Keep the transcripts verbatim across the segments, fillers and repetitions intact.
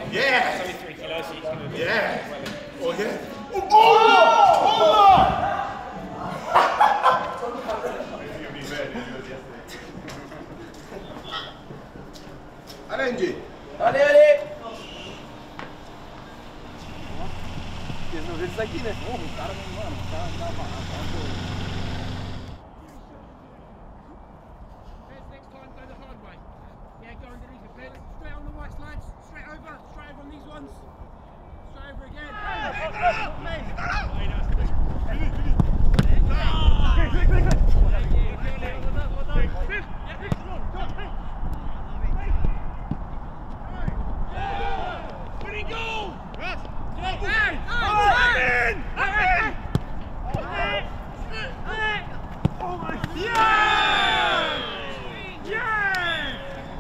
Yeah! It's only three kilos, so you can move. Yeah! Oh, yeah! Oh! Oh! Arrangi! Allez, allez! Eles não vê isso aqui, né? Oh, o cara, mano, o cara tá amarrado. Next time, go the hard way. Yeah, go underneath a bit. Straight on the white lads. Straight over. Straight over on these ones. Straight over again. Winning goal! Yes! Oh my God! Yeah! Yeah!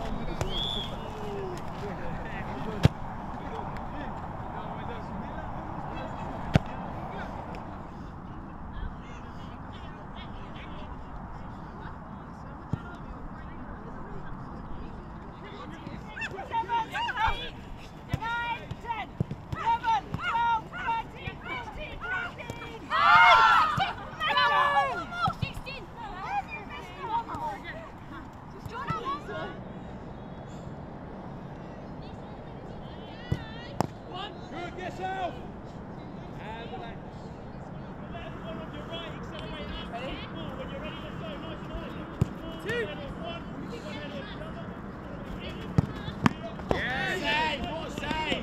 Yourself! And relax. Left one on your right, accelerate up. Ready? When you're ready, let's go. Nice and high. Two. One. Yeah, save. What save?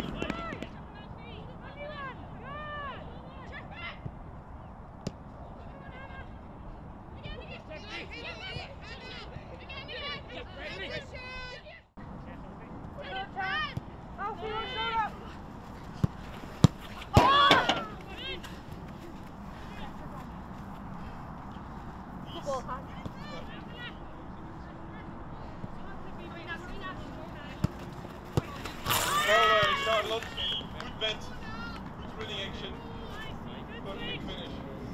Good bent, good sprinting action, perfect finish.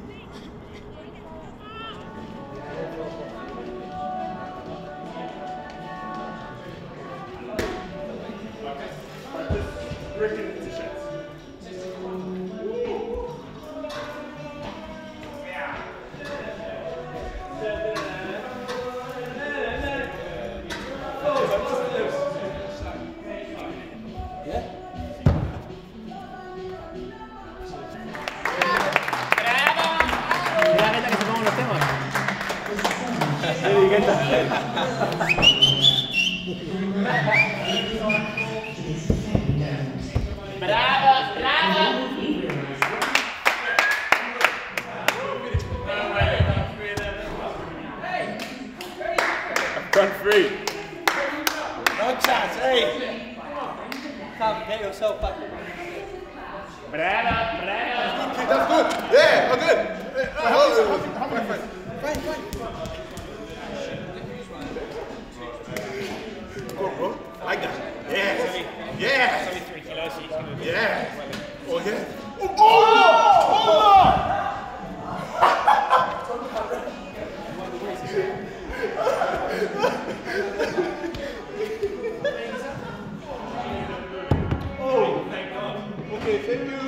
Bravo, bravo! Front three. No chance, hey! Come, get yourself back. Bravo, bravo! That's good. Yeah, oh good. Uh, oh, fine, fine. Fine, fine. Go, bro. I like that. Yeah. Yeah. It's only three kilos, so you can move. Yeah. Oh, yeah. Oh, oh! Oh! Oh, thank God. Okay, thank you.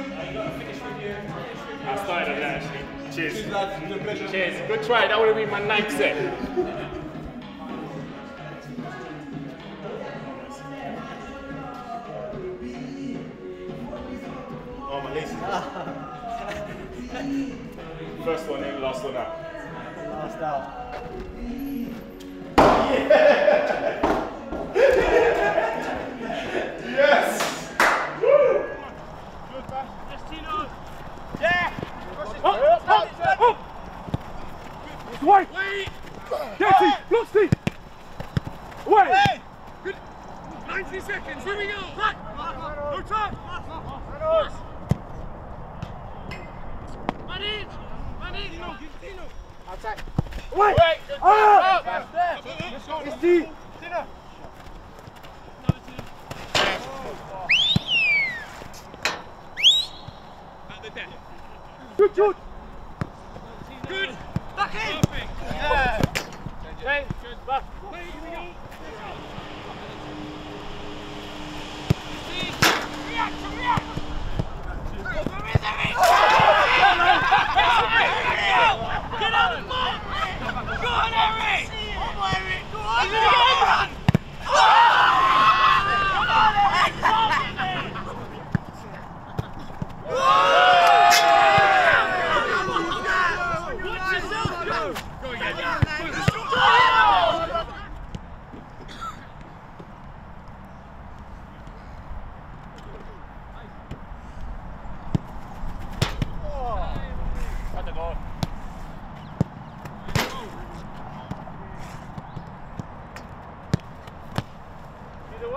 I started on that actually. Cheers. Cheers, lads. It's a pleasure. Cheers. Good try. That would have been my ninth set. Oh, my laces. First one in, last one out. Last out. Yes! Woo! Good, man. Just Tino. Yeah! Up, up, up! Wait! Wait! Getty! Look, Steve! Away! Hey! Good. ninety seconds. Here we go. Right. No time. Man in. Man in. Tino. Tino. Outside. Away! Wait. Good. Ah! Up. Let's go. It's Steve! Tino. At the deck. Good shoot! Good. Back in. Perfect. Yeah. Hey. Good. Back. Wait. Here we go.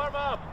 Warm up.